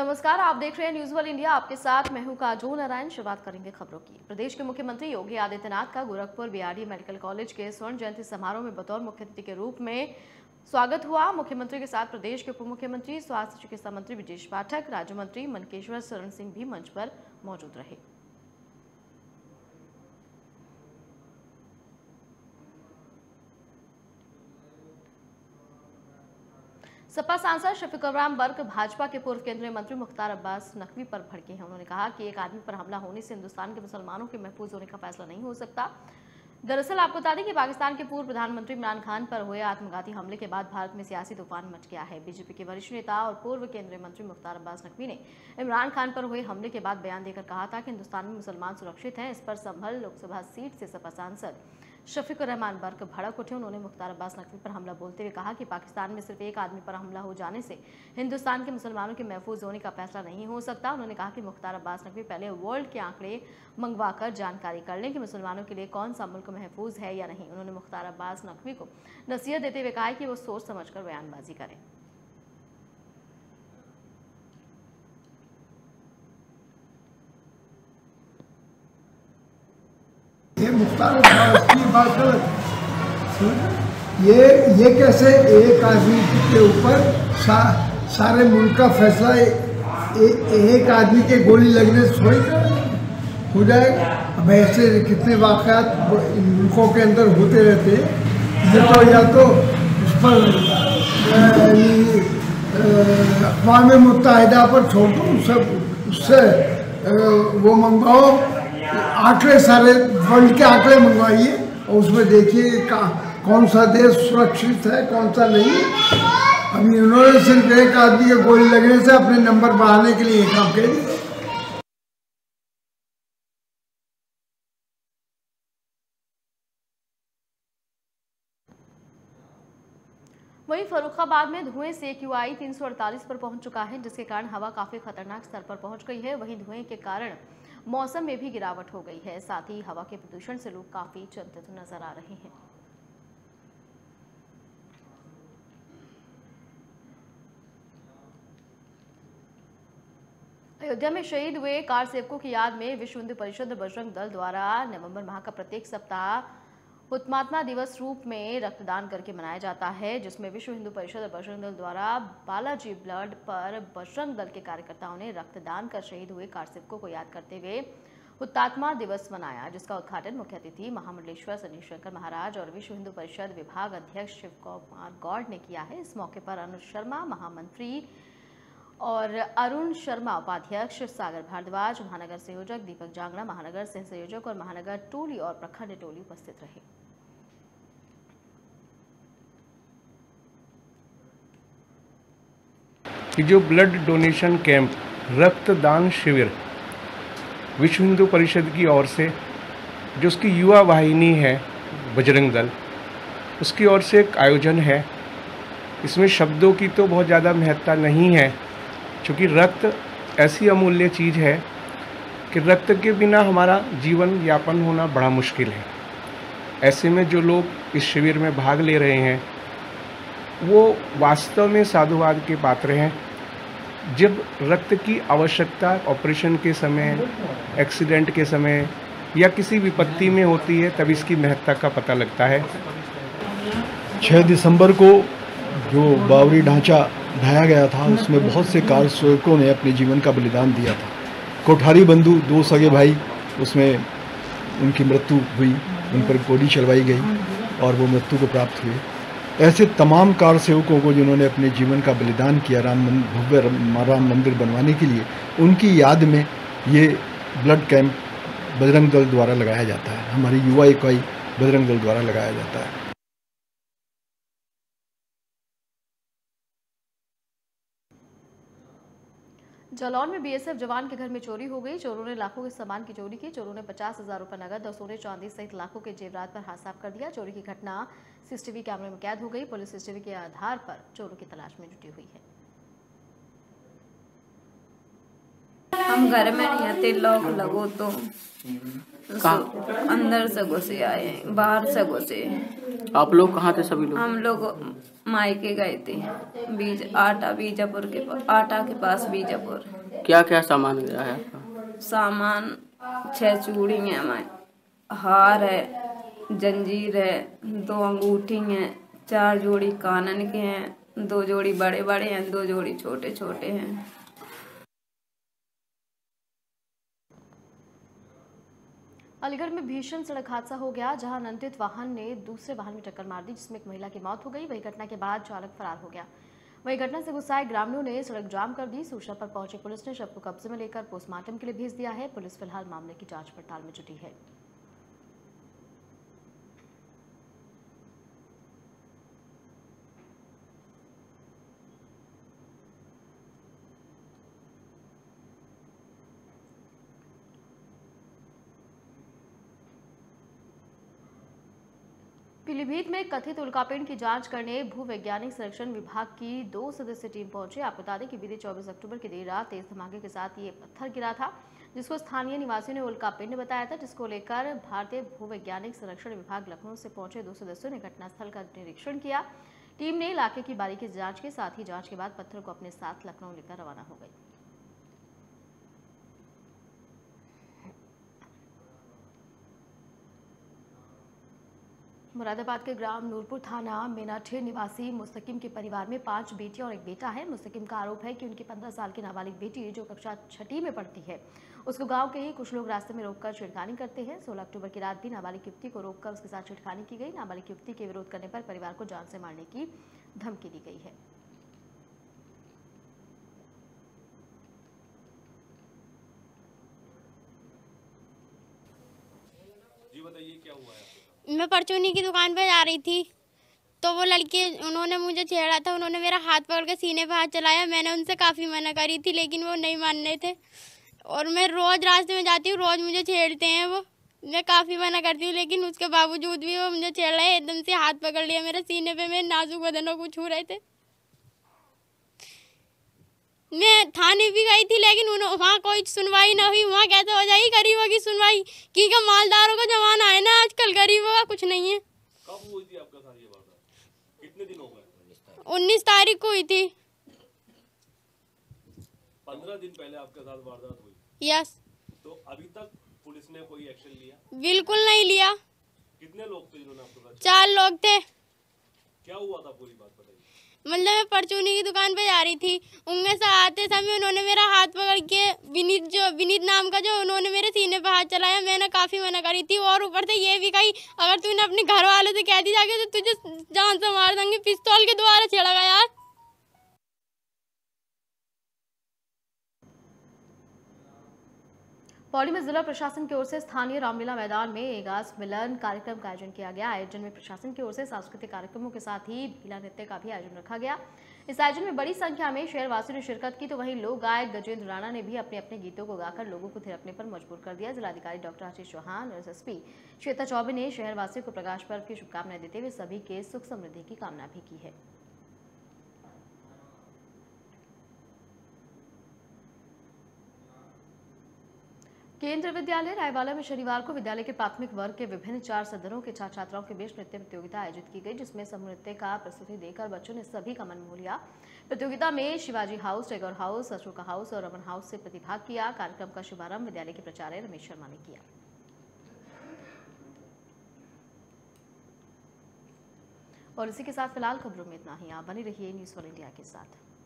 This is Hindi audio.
नमस्कार, आप देख रहे हैं न्यूज वर्ल्ड इंडिया। आपके साथ मैं हूं काजोल नारायण। शुरुआत करेंगे खबरों की। प्रदेश के मुख्यमंत्री योगी आदित्यनाथ का गोरखपुर बीआरडी मेडिकल कॉलेज के स्वर्ण जयंती समारोह में बतौर मुख्य अतिथि के रूप में स्वागत हुआ। मुख्यमंत्री के साथ प्रदेश के उप मुख्यमंत्री, स्वास्थ्य चिकित्सा मंत्री ब्रजेश पाठक, राज्य मंत्री मनकेश्वर शरण सिंह भी मंच पर मौजूद रहे। सपा सांसद शफीकुर रहमान बर्क भाजपा के पूर्व केंद्रीय मंत्री मुख्तार अब्बास नकवी पर भड़के हैं। उन्होंने कहा कि एक आदमी पर हमला होने से हिंदुस्तान के मुसलमानों के महफूज होने का फैसला नहीं हो सकता। दरअसल आपको बता दें कि पाकिस्तान के पूर्व प्रधानमंत्री इमरान खान पर हुए आत्मघाती हमले के बाद भारत में सियासी तूफान मच गया है। बीजेपी के वरिष्ठ नेता और पूर्व केंद्रीय मंत्री मुख्तार अब्बास नकवी ने इमरान खान पर हुए हमले के बाद बयान देकर कहा था कि हिंदुस्तान में मुसलमान सुरक्षित हैं। इस पर संभल लोकसभा सीट से सपा सांसद शफीकुर रहमान बर्क भड़क उठे। उन्होंने मुख्तार अब्बास नकवी पर हमला बोलते हुए कहा कि पाकिस्तान में सिर्फ एक आदमी पर हमला हो जाने से हिंदुस्तान के मुसलमानों के महफूज होने का फैसला नहीं हो सकता। उन्होंने कहा कि मुख्तार अब्बास नकवी पहले वर्ल्ड के आंकड़े मंगवाकर जानकारी कर लें कि मुसलमानों के लिए कौन सा मुल्क महफूज है या नहीं। उन्होंने मुख्तार अब्बास नकवी को नसीहत देते हुए कहा कि वो सोच समझकर बयानबाजी करें। ये मुख्तार अब्बास की बात गलत। ये कैसे एक आदमी के ऊपर सारे मुल्क का फैसला एक आदमी के गोली लगने से थोड़ी हो जाएगा। अब ऐसे कितने वाक़यात मुल्कों के अंदर होते रहते हैं। ये तो या तो उस पर अक़वाम मुत्तहिदा पर छोड़ दो, उससे वो मंगवाओ, आंकड़े सारे वर्ल्ड के आंकड़े मंगवाइए और उसमें देखिए कौन सा देश सुरक्षित है कौन सा नहीं। अभी उन्होंने सिर्फ एक आदमी के गोली लगने से अपने नंबर बढ़ाने के लिए काम किया। वहीं फर्रुखाबाद में धुएं से AQI 348 पर पहुंच चुका है, जिसके कारण हवा काफी खतरनाक स्तर पर पहुंच गई है। वहीं धुएं के कारण मौसम में भी गिरावट हो गई है। साथ ही हवा के प्रदूषण से लोग काफी चिंतित नजर आ रहे हैं। अयोध्या में शहीद हुए कार सेवकों की याद में विश्व हिंदू परिषद बजरंग दल द्वारा नवंबर माह का प्रत्येक सप्ताह हुतात्मा दिवस रूप में रक्तदान करके मनाया जाता है, जिसमें विश्व हिंदू परिषद और बजरंग दल द्वारा बालाजी ब्लड पर बजरंग दल के कार्यकर्ताओं ने रक्तदान कर शहीद हुए कार सेवकों को याद करते हुए हुतात्मा दिवस मनाया, जिसका उद्घाटन मुख्य अतिथि महामंडलेश्वर शनिशंकर महाराज और विश्व हिंदू परिषद विभाग अध्यक्ष शिव कुमार गौड़ ने किया है। इस मौके पर अनुज शर्मा महामंत्री और अरुण शर्मा उपाध्यक्ष, सागर भारद्वाज महानगर संयोजक, दीपक जांगड़ा महानगर सह संयोजक और महानगर टोली और प्रखंड टोली उपस्थित रहे। जो ब्लड डोनेशन कैंप रक्तदान शिविर विश्व हिंदू परिषद की ओर से, जो उसकी युवा वाहिनी है बजरंग दल, उसकी ओर से एक आयोजन है। इसमें शब्दों की तो बहुत ज़्यादा महत्ता नहीं है, क्योंकि रक्त ऐसी अमूल्य चीज़ है कि रक्त के बिना हमारा जीवन यापन होना बड़ा मुश्किल है। ऐसे में जो लोग इस शिविर में भाग ले रहे हैं वो वास्तव में साधुवाद के पात्र हैं। जब रक्त की आवश्यकता ऑपरेशन के समय, एक्सीडेंट के समय या किसी विपत्ति में होती है, तब इसकी महत्ता का पता लगता है। 6 दिसंबर को जो बावरी ढांचा ढाया गया था, उसमें बहुत से कार सेवकों ने अपने जीवन का बलिदान दिया था। कोठारी बंधु 2 सगे भाई, उसमें उनकी मृत्यु हुई, उन पर गोली चलवाई गई और वो मृत्यु को प्राप्त हुए। ऐसे तमाम कार सेवकों को जिन्होंने अपने जीवन का बलिदान किया भव्य राम मंदिर बनवाने के लिए, उनकी याद में ये ब्लड कैंप बजरंग दल द्वारा लगाया जाता है। हमारी युवा इकाई बजरंग दल द्वारा लगाया जाता है। जालौन में BSF जवान के घर में चोरी हो गई। चोरों ने लाखों के सामान की चोरी की। चोरों ने 50,000 रुपए नगद और सोने चांदी सहित लाखों के जेवरात पर हाथ साफ कर दिया। चोरी की घटना CCTV कैमरे में कैद हो गई। पुलिस CCTV के आधार पर चोरों की तलाश में जुटी हुई है। हम घर में नहीं आते, लॉक लगो तो अंदर से घुसे आए, बाहर से घुसे। आप लोग कहाँ थे सभी लोग? हम लोग मायके गए थे, आटा के पास बीजापुर। क्या क्या सामान गया है आपका? सामान 6 चूड़ी हैं हमारे, हार है, जंजीर है, 2 अंगूठी हैं, 4 जोड़ी कानन के हैं, 2 जोड़ी बड़े बड़े हैं, 2 जोड़ी छोटे छोटे हैं। अलीगढ़ में भीषण सड़क हादसा हो गया, जहां अनियंत्रित वाहन ने दूसरे वाहन में टक्कर मार दी, जिसमें एक महिला की मौत हो गई। वही घटना के बाद चालक फरार हो गया। वही घटना से गुस्साए ग्रामीणों ने सड़क जाम कर दी। सूचना पर पहुंची पुलिस ने शव को कब्जे में लेकर पोस्टमार्टम के लिए भेज दिया है। पुलिस फिलहाल मामले की जांच पड़ताल में जुटी है। पीलीभीत में कथित उल्कापिंड की जांच करने भूवैज्ञानिक संरक्षण विभाग की 2 सदस्यीय टीम पहुंची। आपको बता दें कि बीते 24 अक्टूबर की देर रात तेज धमाके के साथ ये पत्थर गिरा था, जिसको स्थानीय निवासियों ने उल्कापिंड बताया था, जिसको लेकर भारतीय भूवैज्ञानिक संरक्षण विभाग लखनऊ से पहुंचे 2 सदस्यों ने घटनास्थल का निरीक्षण किया। टीम ने इलाके की बारीकी से जांच की, साथ ही जांच के बाद पत्थर को अपने साथ लखनऊ लेकर रवाना हो गई। मुरादाबाद के ग्राम नूरपुर थाना मेनाठे निवासी मुस्तकिम के परिवार में 5 बेटियां और एक बेटा है। मुस्तकिम का आरोप है कि उनकी 15 साल की नाबालिग बेटी, जो कक्षा 6वीं में पढ़ती है, उसको गांव के ही कुछ लोग रास्ते में रोककर छेड़खानी करते हैं। 16 अक्टूबर की रात भी नाबालिग युवती को रोककर उसके साथ छेड़खानी की गई। नाबालिग युवती के विरोध करने पर परिवार को जान से मारने की धमकी दी गई है। जी बताइए, क्या हुआ है? मैं परचूनी की दुकान पे जा रही थी, तो वो लड़के उन्होंने मुझे छेड़ा था। उन्होंने मेरा हाथ पकड़ के सीने पे हाथ चलाया। मैंने उनसे काफ़ी मना करी थी, लेकिन वो नहीं मान रहे थे। और मैं रोज़ रास्ते में जाती हूँ, रोज़ मुझे छेड़ते हैं वो। मैं काफ़ी मना करती हूँ, लेकिन उसके बावजूद भी वो मुझे छेड़ रहे हैं। एकदम से हाथ पकड़ लिया मेरे सीने पे, मेरे नाजुक बदनों को छू रहे थे। मैं थाने भी गई थी, लेकिन वहाँ कोई सुनवाई ना हुई। वहाँ कैसे हो जाएगी गरीबों की सुनवाई? कि क्या मालदारों का जमाना है ना आजकल, गरीबों का कुछ नहीं है। कब हुई थी आपका साथ ये वारदात? कितने दिन हो गए? 19 तारीख को हुई थी। 15 दिन पहले आपके साथ वारदात हुई? यस। तो अभी तक पुलिस ने कोई एक्शन लिया? बिल्कुल नहीं लिया। कितने लोग थे जिन्होंने आपके साथ? 4 लोग थे। क्या हुआ था, पूरी बात बताइए। मतलब मैं परचूनी की दुकान पे जा रही थी, उनमें से आते समय उन्होंने मेरा हाथ पकड़ के विनीत नाम का जो, उन्होंने मेरे सीने पे हाथ चलाया। मैंने काफ़ी मना करी थी, और ऊपर से ये भी कही अगर तूने अपने घर वालों से कह दी जाके तो तुझे जान से मार देंगे। पिस्तौल के द्वारा छेड़ा गया। पौड़ी में जिला प्रशासन की ओर से स्थानीय रामलीला मैदान में एगास मिलन कार्यक्रम का आयोजन किया गया। आयोजन में प्रशासन की ओर से सांस्कृतिक कार्यक्रमों के साथ ही भीला नृत्य का भी आयोजन रखा गया। इस आयोजन में बड़ी संख्या में शहरवासियों ने शिरकत की, तो वहीं लोक गायक गजेंद्र राणा ने भी अपने अपने गीतों को गाकर लोगों को थिरकने पर मजबूर कर दिया। जिलाधिकारी डॉक्टर आशीष चौहान और एसएसपी श्वेता चौबे ने शहरवासियों को प्रकाश पर्व की शुभकामनाएं देते हुए सभी के सुख समृद्धि की कामना भी की है। केंद्रीय विद्यालय रायवाला में शनिवार को विद्यालय के प्राथमिक वर्ग के विभिन्न 4 सदनों के छात्र छात्राओं के बीच नृत्य प्रतियोगिता आयोजित की गई, जिसमें समूह नृत्य का प्रस्तुति देकर बच्चों ने सभी का मन मोह लिया। प्रतियोगिता में Shivaji house, Tagore house, Ashoka house और रमन हाउस से प्रतिभाग किया। कार्यक्रम का शुभारंभ विद्यालय के प्राचार्य रमेश शर्मा ने किया। और इसी के साथ फिलहाल खबरों में इतना ही। आप बने रहिए न्यूज़ 1 इंडिया के साथ।